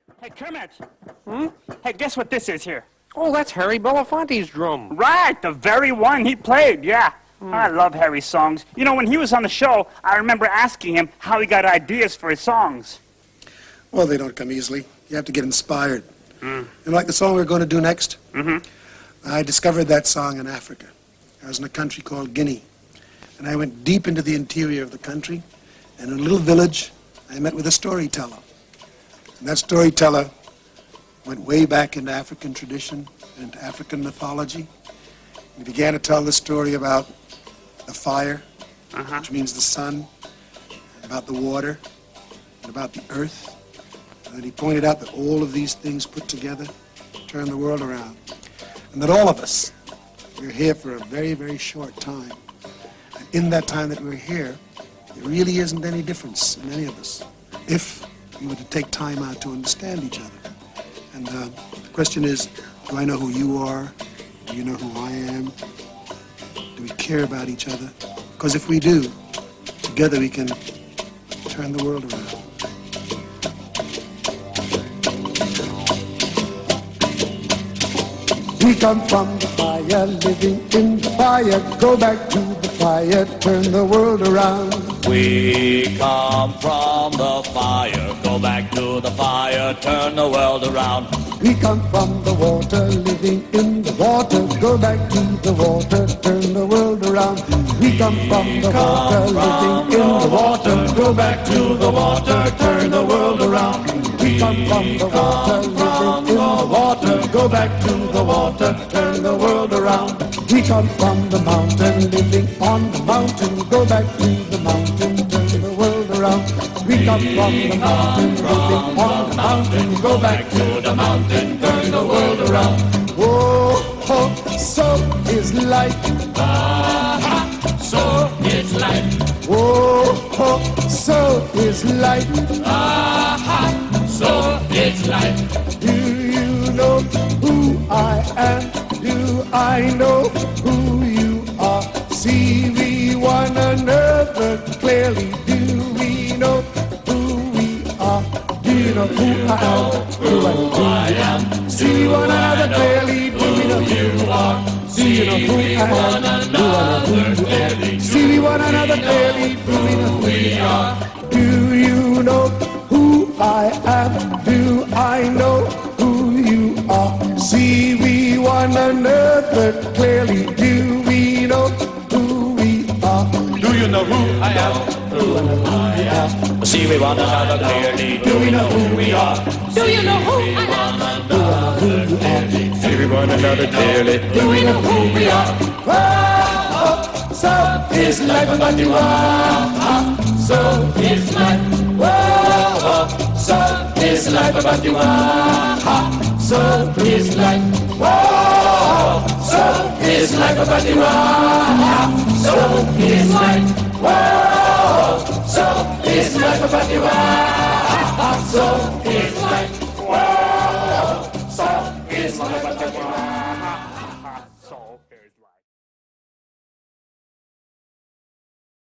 Hey, Kermit. Hey, guess what this is here? Oh, that's Harry Belafonte's drum. Right, the very one he played, yeah. I love Harry's songs. You know, when he was on the show, I remember asking him how he got ideas for his songs. Well, they don't come easily. You have to get inspired. And like the song we're going to do next, I discovered that song in Africa. I was in a country called Guinea. And I went deep into the interior of the country. And in a little village, I met with a storyteller. And that storyteller went way back into African tradition, into African mythology. He began to tell the story about the fire, which means the sun, about the water, and about the earth. And he pointed out that all of these things put together turn the world around. And that all of us, we're here for a very, very short time. And in that time that we're here, there really isn't any difference in any of us if we were to take time out to understand each other. And the question is, do I know who you are? Do you know who I am? Do we care about each other? Because if we do, together we can turn the world around. We come from the fire, living in the fire, go back to the fire, turn the world around. We come from the fire, go back to the fire, turn the world around. We come from the water, living in the water, go back to the water, turn the world around. We come from the water, living in the water, go back to the water, turn the world around. We come from the water, living in the water, go back to the water, turn the world around. We come from the mountain, living on the mountain, go back to the mountain, turn the world around. We come from the mountain, living on the mountain, go back to the mountain, turn the world around. Whoa, oh, so is life. So is life. Whoa, oh, so is life. So is life. Do you know who I am? Do I know who you are? See we one another clearly. Do we know who we are? Do you know who I am? Who I am. See we one another clearly. Do we know who you are? Do you know who I am? Do I know who you are? See we one another clearly. Do we know who we are? Do you know who I am? Do I know who you are? See we one another clearly. Do we know who we are? Do you know who I am? Who I am. See we one another clearly. Do we know who we are? Do you know who I am? Do I know who you are? See we one another clearly. Do we know who we are? Oh, so is life but you are. So is life. Oh, so is life but you are. So is life. Oh, so is life but you are. So is life. Oh, so is life but you are. So is life. Oh, so is life but you are.